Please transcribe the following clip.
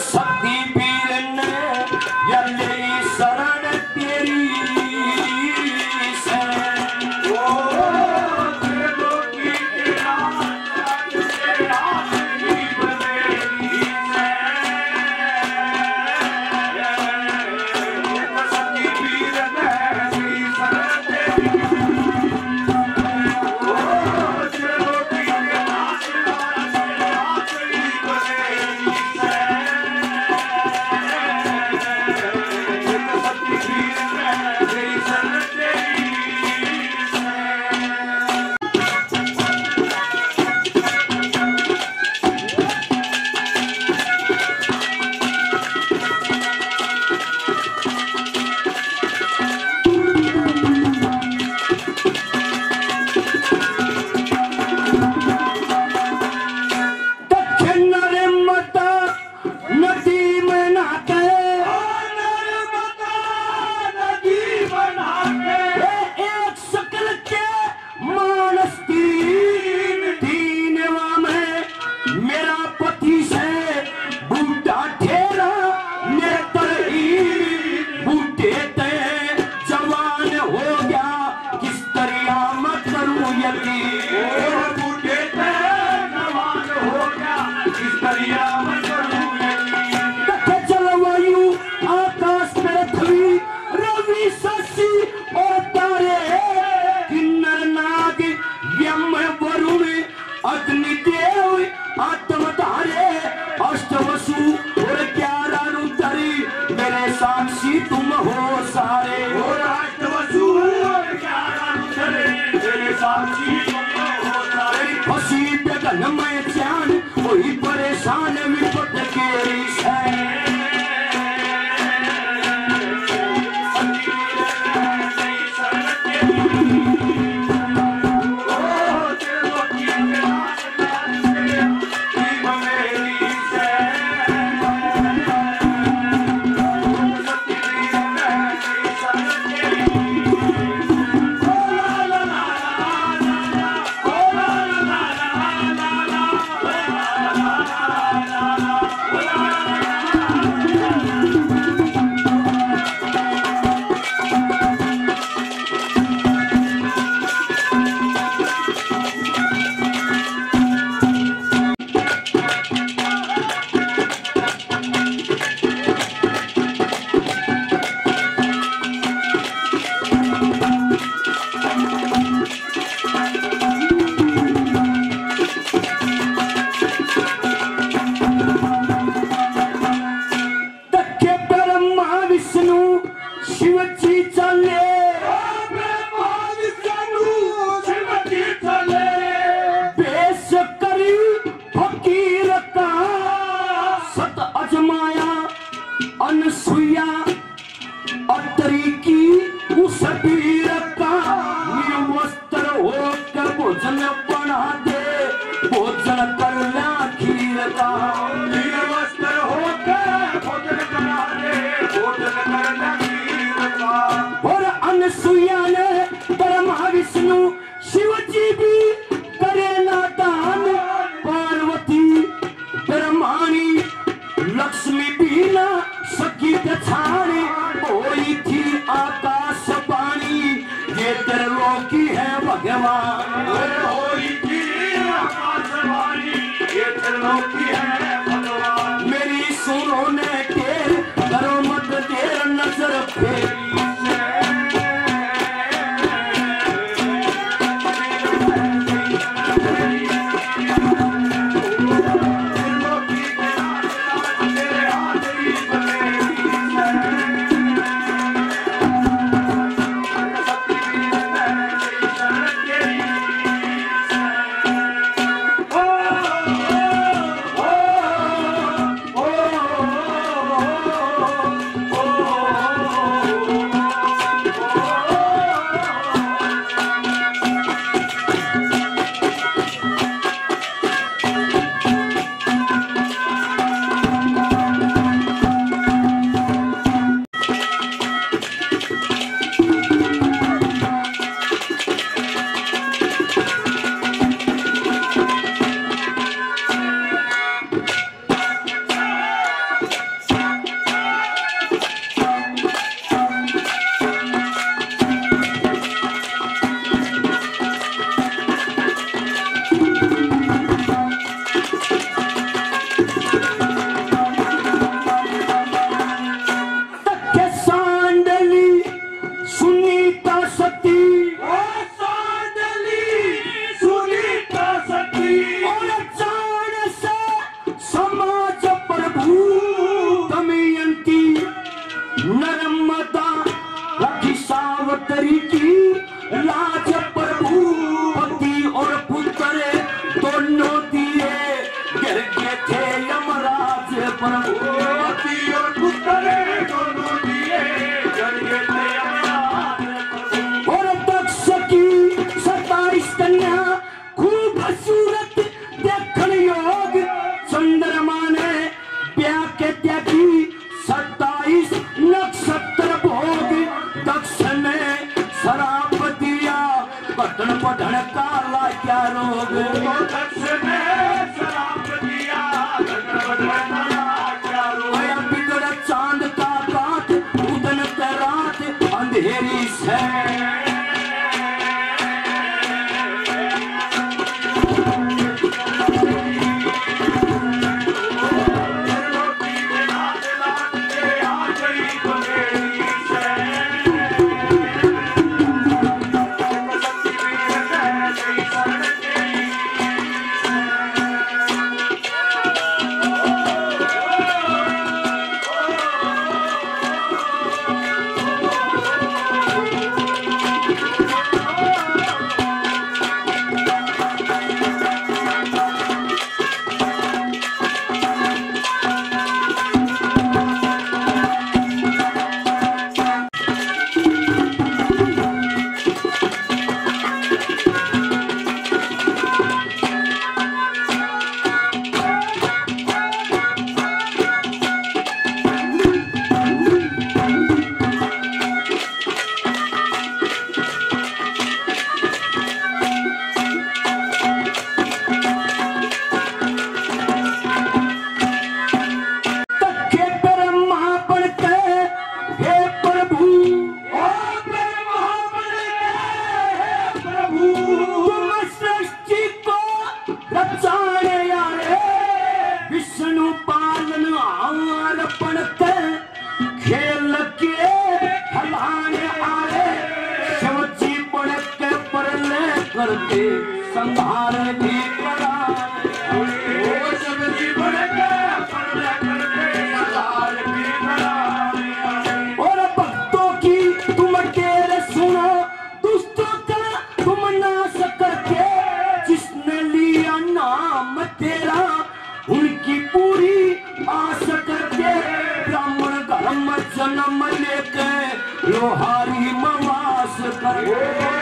शक्ति पीर ने यले शरण तेरी साक्षी तुम हो सारे हो राष्ट्रवसु तेरे साक्षी तुम हो सारे फसी बेगन में जान कोई परेशान विपट के मेरी सुनो ने तेर करो मत तेर नजर फेरी प्रभु पति और पुत्र दोनों दिए जरिए और दक्ष की 27 कन्या खूब सूरत देखन योग चंद्रमा ने ब्याह के त्यागी 27 नक्षत्र भोग दक्ष ने शराब दिया पटन पटन काला क्या रोग दक्ष ने शराब दिया पटन पटन काला क्या रोग बिगड़ चांद का काट उदन का रात अंधेरी से करके संभार भी और भक्तों की तुम तेरे सुनो दुष्टों का तुम नाश करके जिसने लिया नाम तेरा उनकी पूरी आस करके ब्राह्मण धर्म जन्म लेके लोहारी मवास करके